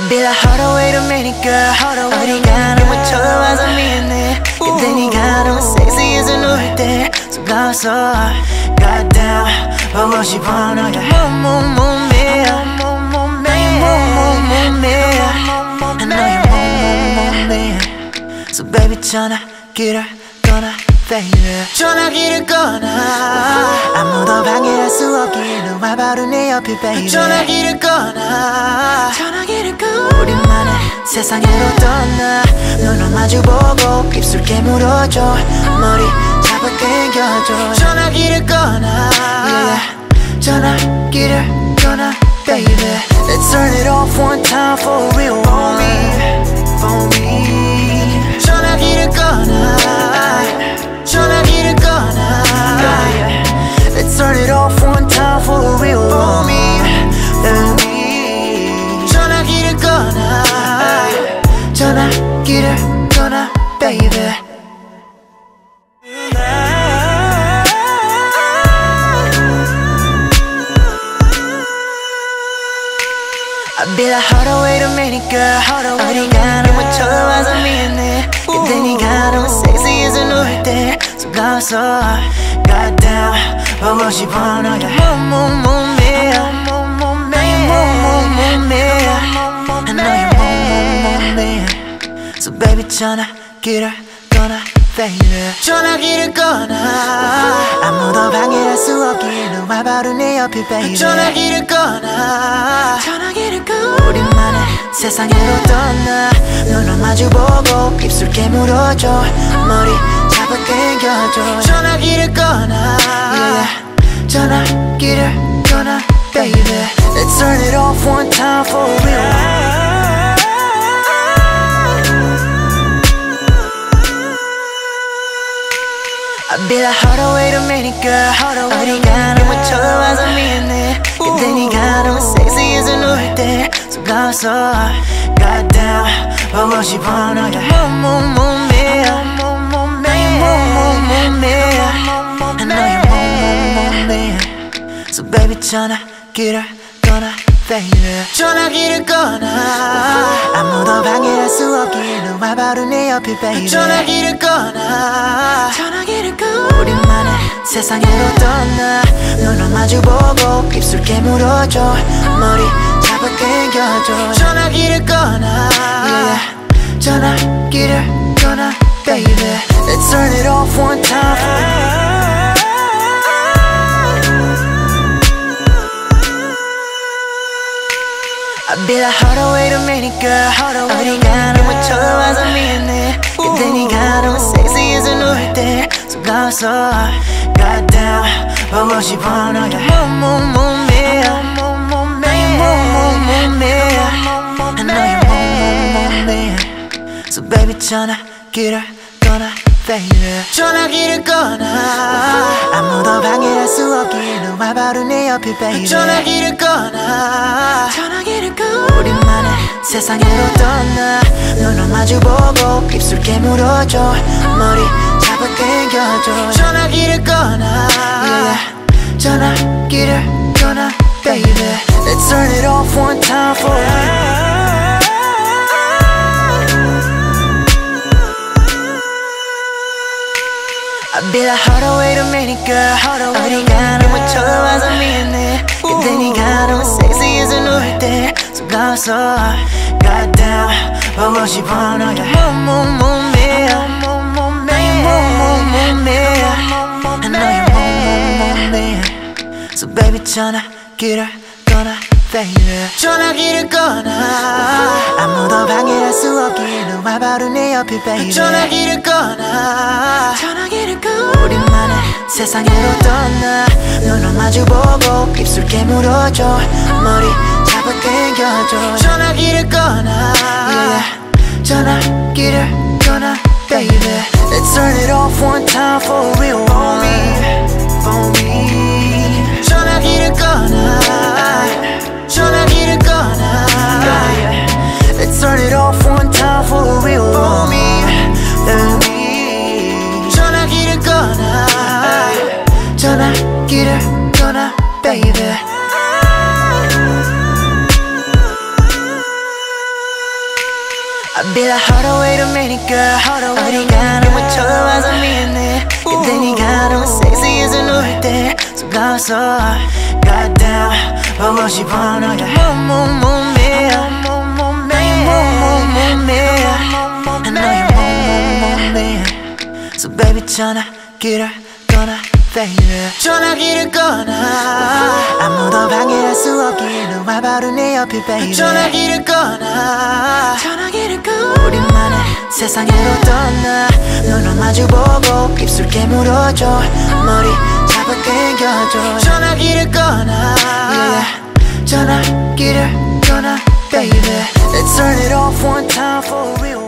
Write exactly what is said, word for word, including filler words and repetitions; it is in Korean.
be like, hold on, wait a minute, girl. 어디가 너무 좋아서 미안해. 근데 네가 너무 섹시해서 누울 때 속아서 goddamn 보고 싶어 너의 몸, 몸매 너의 몸, 몸매 너의 몸, 몸매 So baby 전화기를 꺼놔 baby 전화기를 꺼놔 아무도 방해할 수 없기에 너와 바로 내 옆에 baby 전화기를 꺼놔 전화기를 꺼놔 우리만의 세상으로 떠나 눈을 마주보고 입술 깨물어줘 머리 잡아 당겨줘 전화기를 꺼놔 yeah. 전화기를 꺼놔 baby Let's turn it off one time for real for me for me 전화기를 꺼놔 전화기를 꺼놔 Let's turn it off one time for real for me for me 전화기를 꺼놔 전화기를 꺼놔 baby I be like, hold on, wait a minute, girl. 어디가 너무 좋아서 미안해. 근데 네가 너무 섹시해서 누울 때 속아서 goddamn 보고 싶어 너의 몸, 몸, 몸매 너의 몸, 몸매 너의 몸, 몸매 So baby 전화기를 꺼놔 baby 전화기를 꺼놔 아무도 방해할 수 없기에 너와 바로 내 옆에 baby 전화기를 꺼놔 전화기를 꺼놔 우리만의 세상으로 떠나 눈을 마주보고 입술 깨물어줘 머리 잡아 당겨줘 전화기를 꺼놔 yeah. 전화기를 꺼놔 baby Let's turn it off one time for real I be like, hold on, wait a minute, girl. 어디가 너무 좋아서 미안해. 근데 네가 너무 섹시해서 누울 때 속아서 goddamn 보고 싶어 너의 몸, 몸, 몸매 너의 몸, 몸매 너의 몸, 몸매 So baby 전화기를 꺼놔 baby 전화기를 꺼놔 아무도 방해할 수 없기에 너와 바로 내 옆에 baby 전화기를 꺼놔 전화기를 꺼놔 우리만의 세상으로 떠나 눈을 마주보고 입술 깨물어줘 머리 잡아 당겨줘 전화기를 꺼놔 yeah. 전화기를 꺼놔 baby Let's turn it off one time for I be like, hold on, wait a minute, girl. 어디가 너무 좋아서 미안해. 근데 네가 너무 섹시해서 누울 때 속아서 goddamn 보고 싶어 너의 몸, 몸, 몸매 너의 몸, 몸매 너의 몸, 몸매 So baby 전화기를 꺼놔 baby 전화기를 꺼놔 아무도 방해할 수 없기에 너와 바로 내 옆에 baby 전화기를 꺼놔 전화기를 꺼놔 우리만의 세상으로 떠나 눈을 마주보고 입술 깨물어줘 머리 잡아 당겨줘 전화기를 꺼놔 yeah. 전화기를 꺼놔 baby Let's turn it off one time for me I be like, hold on, wait a minute, girl. 어디가 너무 좋아서 미안해. 근데 네가 너무 섹시해서 누울 때 속아서 goddamn 보고 싶어 너의 몸, 몸, 몸매 너의 몸, 몸매 너의 몸, 몸매 So baby 전화기를 꺼놔 baby 전화기를 꺼놔 아무도 방해할 수 없기에 너와 바로 내 옆에 baby 전화기를 꺼놔 전화기를 꺼놔 우리만의 세상으로 떠나 눈을 마주보고 입술 깨물어줘 머리 잡아 당겨줘 전화기를 꺼놔 yeah. 전화기를 꺼놔 baby Let's turn it off one time for real for me for me 전화기를 꺼놔 전화기를 꺼놔 Let's turn it off one time for real for me for me 전화기를 꺼놔 전화기를 꺼놔 baby be like harder way to many girl 어디가 너무 좋아서 미안해 근데 네가 너무 섹시해서 누울 때 속아서 Goddamn 보고 싶어 너의 몸몸 몸매 너의 몸몸 몸매 너의 몸몸 몸매 So baby 전화기를 꺼놔 baby 전화기를 꺼놔 아무도 방해할 수 없길 너와 바로 내 옆에 baby 전화기를 꺼놔 전화기를 꺼놔 우리만의 세상으로 떠나 눈을 마주보고 입술 깨물어줘 머리 잡아 당겨줘 전화기를 꺼놔 yeah. 전화기를 꺼놔 baby Let's turn it off one time for real